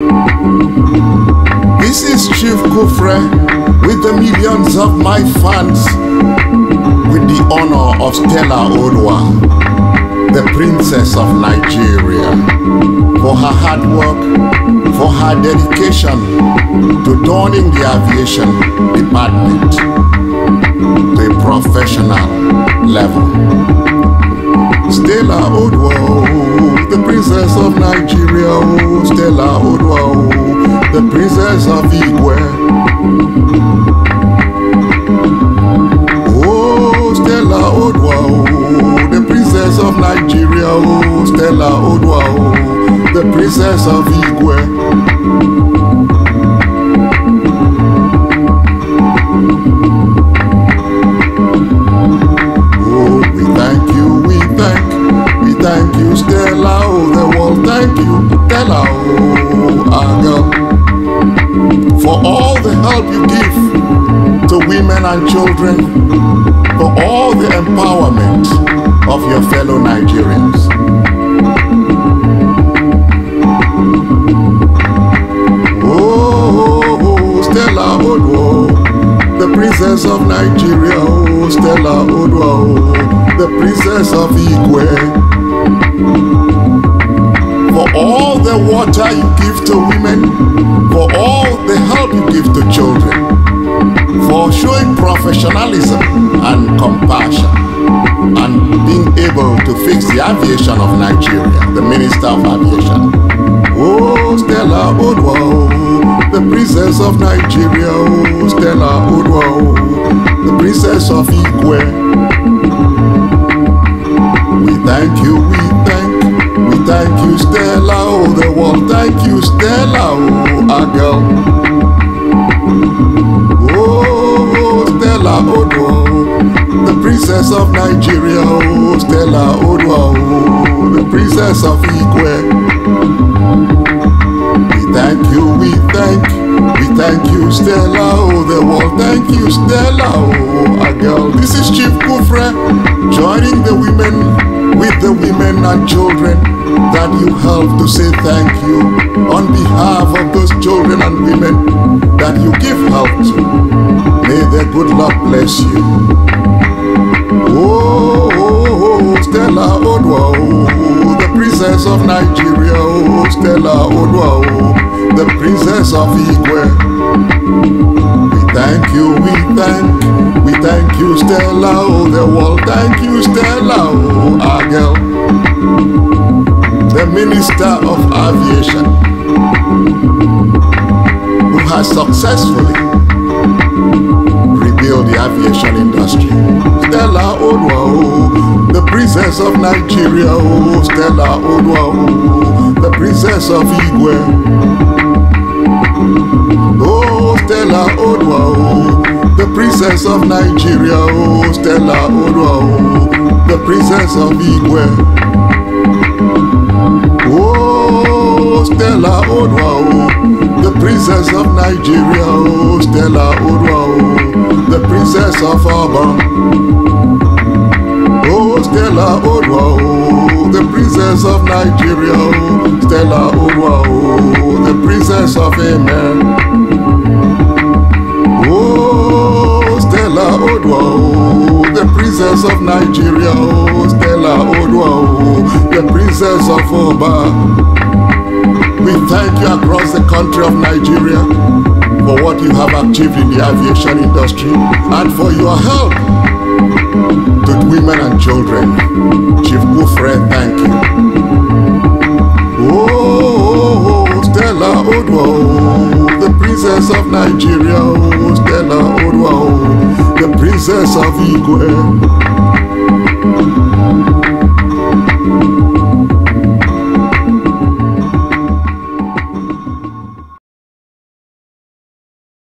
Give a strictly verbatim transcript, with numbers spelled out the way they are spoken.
This is Chief Kooffreh with the millions of my fans, with the honor of Stella Oduah, the Princess of Nigeria, for her hard work, for her dedication to turning the aviation department to a professional level. Stella Oduah, the Princess of Nigeria, oh, Stella Oduah, oh, the Princess of Igwe. Oh, Stella Oduah, oh, the Princess of Nigeria, oh, Stella Oduah, oh, the Princess of Igwe. Oh, we thank you, we thank, we thank you, Stella, oh, the world thank you, Stella, oh, our girl, for all the help you give to women and children, for all the empowerment of your fellow Nigerians. Oh, Stella Oduah, the Princess of Nigeria, oh, Stella Oduah, oh, the Princess of Igwe. For all the water you give to women, for all the help you give to children, for showing professionalism and compassion, and being able to fix the aviation of Nigeria, the Minister of Aviation. Oh, Stella Oduah, oh, the Princess of Nigeria, oh, Stella Oduah, oh, the Princess of Igwe. We thank you, we thank We thank you, Stella, oh, the world thank you, Stella, oh, our girl. Oh, Stella Oduah, the Princess of Nigeria, oh, Stella Oduah, oh, the Princess of Igwe. We thank you, we thank, we thank you, Stella, oh, the world thank you, Stella, oh, our girl. This is Chief Kooffreh, joining the women, with the women and children that you help to say thank you on behalf of those children and women that you give help to. May their good luck bless you. Oh, oh, oh, Stella Oduah, oh, the Princess of Nigeria, oh, Stella Oduah, oh, the Princess of Igwe. We thank you, we thank, we thank you, Stella, oh, the world thank you, Stella, oh, our girl, the Minister of Aviation, who has successfully rebuilt the aviation industry. Stella Oduah, oh, the Princess of Nigeria, oh, Stella Oduah, oh, the Princess of Igwe. Oh, Stella Oduah, oh, the Princess of Nigeria, oh, Stella Oduah, oh, the Princess of Igwe. Oh, Stella Oduah, oh, the Princess of Nigeria, oh, Stella Oduah, oh, the Princess of Aba. Oh, Stella Oduah, oh, the Princess of Nigeria, oh, Stella Oduah, oh, the Princess of Amen. Oh, Stella Oduah, oh, the Princess of Nigeria, oh, Stella Oduah, oh, the Princess of Oba. We thank you across the country of Nigeria for what you have achieved in the aviation industry and for your help to women and children. Chief Kooffreh, thank you. Oh, Stella Oduah, oh, the Princess of Nigeria, oh, Stella Oduah, oh, the Princess of Igwe.